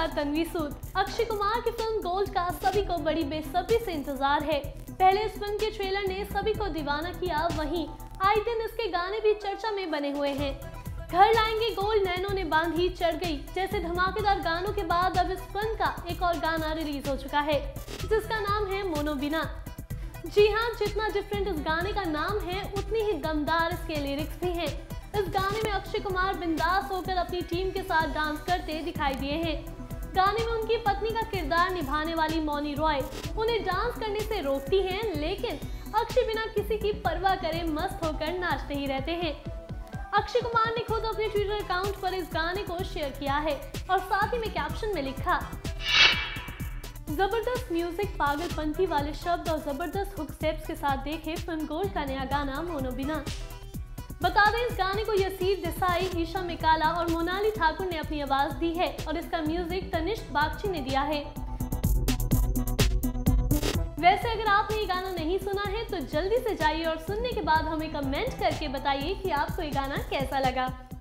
Star Tanvi Sood. Akshay Kumar की film gold का सभी को बड़ी बेसब्री से इंतजार है। पहले इस फिल्म के ट्रेलर ने सभी को दीवाना किया, वहीं आए दिन इसके गाने भी चर्चा में बने हुए हैं। घर लाएंगे गोल्ड, नैनों ने बांधी, चढ़ गई जैसे धमाकेदार गानों के बाद अब इस फिल्म का एक और गाना रिलीज हो चुका है, जिसका नाम है मोनोबिना। जी हाँ, जितना डिफरेंट इस गाने का नाम है उतनी ही दमदार इसके लिरिक्स भी हैं। इस गाने में अक्षय कुमार बिंदास होकर अपनी टीम के साथ डांस करते दिखाई दिए हैं। गाने में उनकी पत्नी का किरदार निभाने वाली मौनी उन्हें डांस करने से रोकती हैं, लेकिन अक्षय बिना किसी की परवाह करे मस्त होकर नाचते ही रहते हैं। अक्षय कुमार ने खुद अपने ट्विटर अकाउंट पर इस गाने को शेयर किया है और साथ ही में कैप्शन में लिखा, जबरदस्त म्यूजिक, पागलपंती वाले शब्द और जबरदस्त हुक स्टेप्स के साथ देखे फिल्म गोल्ड का नया गाना मोनोबिना। बता दें, इस गाने को यसीर देसाई, ईशा मिकाला और मोनाली ठाकुर ने अपनी आवाज दी है और इसका म्यूजिक तनिष्क बागची ने दिया है। वैसे अगर आपने ये गाना नहीं सुना है तो जल्दी से जाइए और सुनने के बाद हमें कमेंट करके बताइए कि आपको ये गाना कैसा लगा।